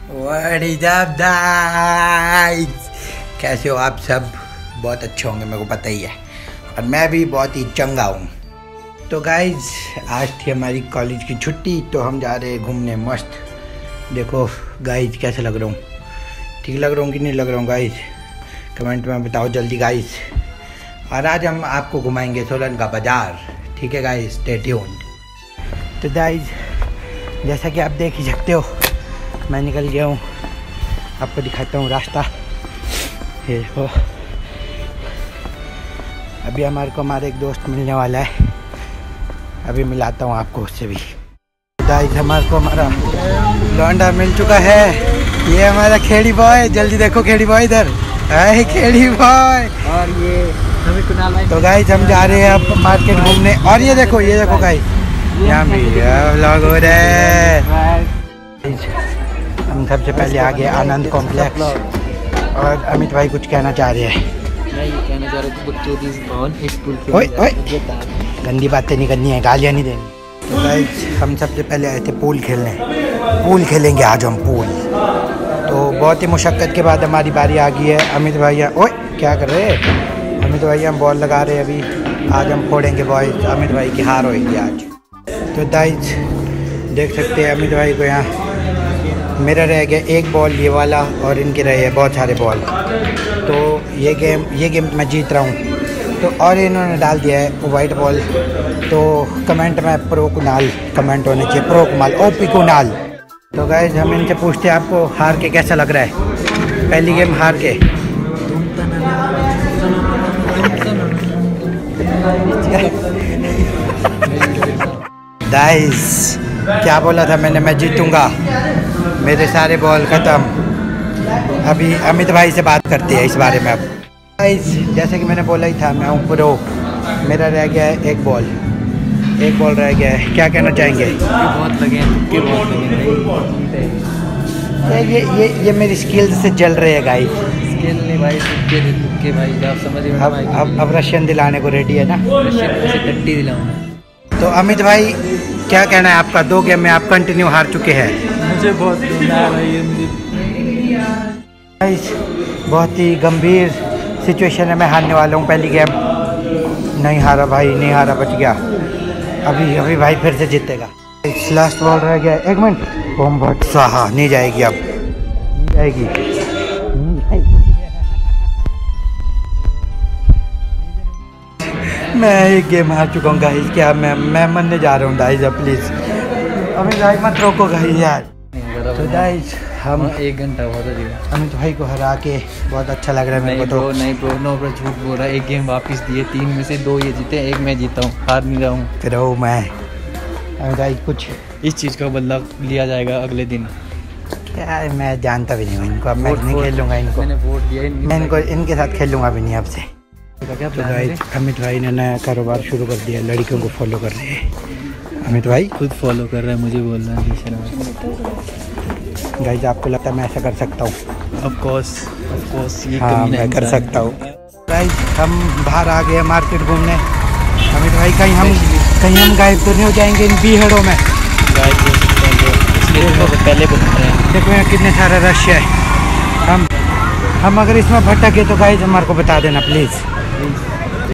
What is up guys? कैसे हो आप सब? बहुत अच्छे होंगे, मेरे को पता ही है, और मैं भी बहुत ही चंगा हूँ। तो गाइज आज थी हमारी कॉलेज की छुट्टी, तो हम जा रहे हैं घूमने मस्त। देखो गाइज कैसे लग रहा हूँ, ठीक लग रहा हूँ कि नहीं लग रहा हूँ गाइज? कमेंट में बताओ जल्दी गाइज। और आज हम आपको घुमाएंगे सोलन का बाज़ार, ठीक है गाइज? Stay tuned. तो गाइज जैसा कि आप देख ही सकते हो, मैं निकल गया हूँ, आपको दिखाता हूँ रास्ता। ये देखो, अभी हमारे एक दोस्त मिलने वाला है, अभी मिलाता हूँ आपको उससे भी। गाइस हमारा लौंडा मिल चुका है, ये हमारा खेड़ी बॉय। जल्दी देखो खेड़ी बॉय इधर, है खेड़ी बॉय। और ये हमें कुणाल भाई। तो गाइस हम जा रहे हैं अब मार्केट घूमने, और ये देखो गाइस यहाँ भी व्लॉग हो रहा है। हम सबसे पहले आ गए आनंद कॉम्प्लेक्स, और अमित भाई कुछ कहना चाह रहे हैं। मैं ये कहना चाह रहा हूँ ओए गंदी बातें नहीं करनी है, गालियाँ नहीं देनी। तो गाइस हम सबसे पहले आए थे पूल खेलने, पूल खेलेंगे आज हम पूल। तो बहुत ही मुशक्क़त के बाद हमारी बारी आ गई है। अमित भैया ओए क्या कर रहे हैं? अमित भैया हम बॉल लगा रहे हैं अभी, आज हम फोड़ेंगे बॉयज। अमित भाई की हार होगी आज। तो गाइस देख सकते हैं अमित भाई को, यहाँ मेरा रह गया एक बॉल ये वाला, और इनके रहे हैं बहुत सारे बॉल। तो ये गेम मैं जीत रहा हूँ। तो और इन्होंने डाल दिया है वाइट बॉल। तो कमेंट में प्रो कुणाल कमेंट होने चाहिए, प्रो कुणाल, ओपी कुणाल। तो गाइस हम इनसे पूछते हैं आपको हार के कैसा लग रहा है, पहली गेम हार के? गाइस क्या बोला था मैंने, मैं जीतूंगा, मेरे सारे बॉल ख़त्म। अभी अमित भाई से बात करते हैं इस बारे में। अब गाइस जैसे कि मैंने बोला ही था, मैं हूँ प्रो, मेरा रह गया है एक बॉल रह गया है। क्या कहना चाहेंगे? बहुत लगे ये मेरी स्किल से जल रहे हैं गाइस। स्किल नहीं भाई, तुक्के भाई, आप समझ रहे। अब रशियन दिलाने को रेडी है ना? रशियन से टट्टी दिलाऊंगा। तो अमित भाई क्या कहना है आपका? 2 गेम में आप कंटिन्यू हार चुके हैं। मुझे बहुत बहुत ही गंभीर सिचुएशन है, मैं हारने वाला हूँ पहली गेम। नहीं हारा भाई, नहीं हारा, बच गया। अभी भाई फिर से जीतेगा। लास्ट बॉल रह गया, 1 मिनट। ओम भट्ट साहा नहीं जाएगी, अब नहीं जाएगी। मैं एक गेम हार चुका हूँ गाइस। क्या मैं मरने जा रहा हूँ गाइस, अब प्लीज़ अमित भाई मत रोको गाइस यार। तो गाइस हम 1 घंटा बहुत है अमित भाई को हरा के बहुत अच्छा लग रहा है मेरे को। तो नहीं ब्रो, नो ब्रो, झूठ बोल रहा है। 1 गेम वापस दिए, 3 में से 2 ये जीते, 1 मैं जीता हूँ, हार नहीं रहा हूँ। फिर वो मैं अमित भाई कुछ इस चीज़ का बदला लिया जाएगा अगले दिन। क्या है, मैं जानता भी नहीं हूँ इनको, अब मैं नहीं खेलूँगा इनको। मैंने वोट दिया, मैं इनके साथ खेलूँगा भी नहीं अब से। क्या तो गाइस अमित भाई ने नया कारोबार शुरू कर दिया, लड़कियों को फॉलो कर रहे हैं। अमित भाई खुद फॉलो कर रहा है, मुझे बोल रहा है। गाइस आपको लगता है मैं ऐसा कर सकता हूँ? ऑफ कोर्स ये हाँ मैं कर सकता हूँ। गाइस हम बाहर आ गए मार्केट घूमने। अमित भाई कहीं हम गायब तो नहीं हो जाएंगे इन भीड़ों में? पहले बता रहे हैं, देखो यहाँ कितने सारा रश है। हम अगर इसमें भटके तो गाइस हमारे को बता देना प्लीज़।